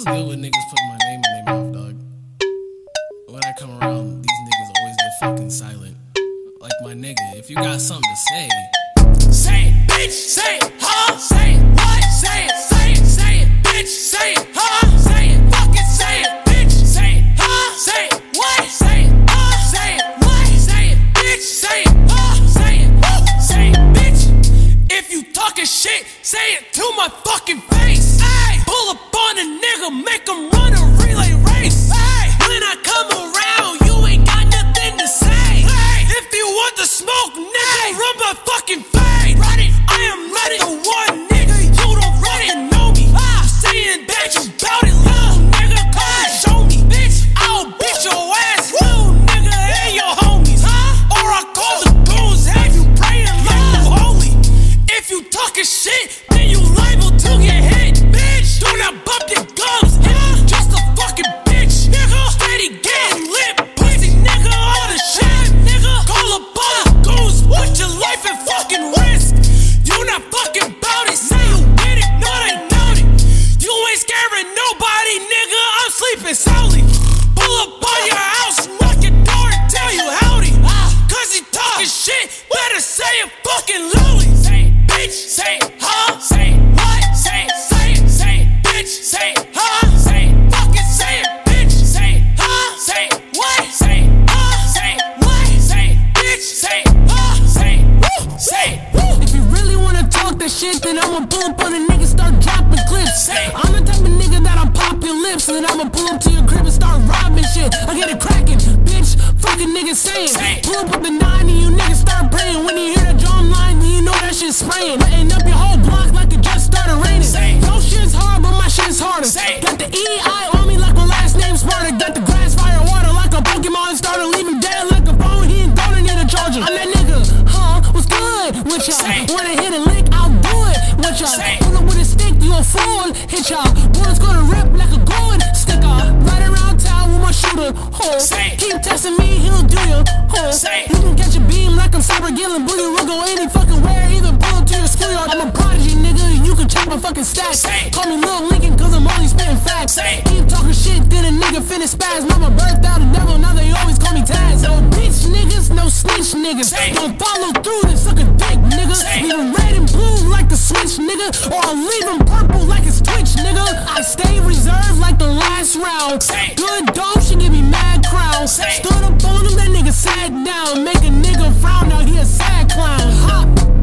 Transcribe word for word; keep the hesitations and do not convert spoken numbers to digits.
good with niggas putting my name in their mouth, dog. When I come around, these niggas always get fucking silent. Like my nigga, if you got something to say, say it, bitch, say it, huh? Say it, what? Say it, say it, say it, bitch, say it, huh? Say it, fucking say it, bitch, say it, huh? Say it, what? Say it, huh? Say it, what? Say it, bitch, say it, huh? Say it, woo, say it, bitch. If you talking shit, say it to my fucking face. Ay, pull up on a nigga, make him run a relay race. Ay, when I come around, you ain't got nothing to say. Ay, if you want the smoke, nigga, run my fucking fade. Ready? I am ready. The one nigga, you don't fucking know me. Ah, saying that you bout it, little nigga, come and show me. Bitch, I'll beat your ass, little nigga, and your homies. Huh? Or I call the goons, have you praying like you holy. If you talking shit, then you liable to get hit, bitch. Do not bump your gums, if you just a fucking bitch, nigga. Steady getting lit, pussy nigga, all the shit, nigga. Call up all the goons, put your life at fucking risk. You not fucking bout it, say you get it, no they know it. You ain't scaring nobody, nigga, I'm sleeping soundly. Pull up on your house, knock your door and tell you howdy. Cause he talking shit, better say it fucking loudly. Say it, bitch, say it, huh? Say it, what? Say it, say it, say it, bitch, say it, huh? Say it, fucking say it, bitch, say it, huh? Say it, what? Say it, huh? Say it, what? Say it, bitch, say it, huh? Say it, woo, say it, woo. If you really wanna talk that shit, then I'ma pull up on a nigga, start dropping clips. Say it. I'm the type of nigga that'll pop your lips, and then I'ma pull up to your crib and start robbing shit. I get it cracking, bitch, fucking niggas saying. Say it. Pull up with the nine and you niggas start praying. When you hear that drum line, then you know that shit's spraying. Lighting up your whole block like it just started raining. Say it. Your shit's hard, but my shit's harder. Say it. Got the E I on me like my last name's Sparta. Got the grass, fire, water like a Pokemon starter. Leave him dead like a bone, he ain't gonna need a charger. I'm that nigga, huh? What's good with y'all? Say it. Wanna hit a lick, I'll do it with y'all. Say it. Pull up with a stick, you a fool, hit y'all. Bullets gonna rip like a gold sticker. Right around town with my shooter, hole. Say it. Keep testing me, he'll do you, hole. Say it. You can catch a beam like I'm Cyber Gillen. Boogie, we'll go any fucking where, even pull up to your schoolyard. I'm a prodigy, nigga, you can check my fucking stats. Say it. Call me Lil Lincoln, cause I'm only spitting facts. Say it. Keep talking shit, then a nigga finna spaz. Mama birthed out a devil, now they always call me Taz. No bitch niggas, no snitch niggas. Say it. Don't follow through, then suck a dick, nigga. Say it. Leave 'em red and blue like the switch, nigga. Or I'll leave 'em purple like it's Twitch, nigga. I stay reserved like the last round. Say it. Good dope, she give me mad crowns. Say it. Stood up on him, that nigga sat down. Make a nigga frown, now he a sad clown. Hop.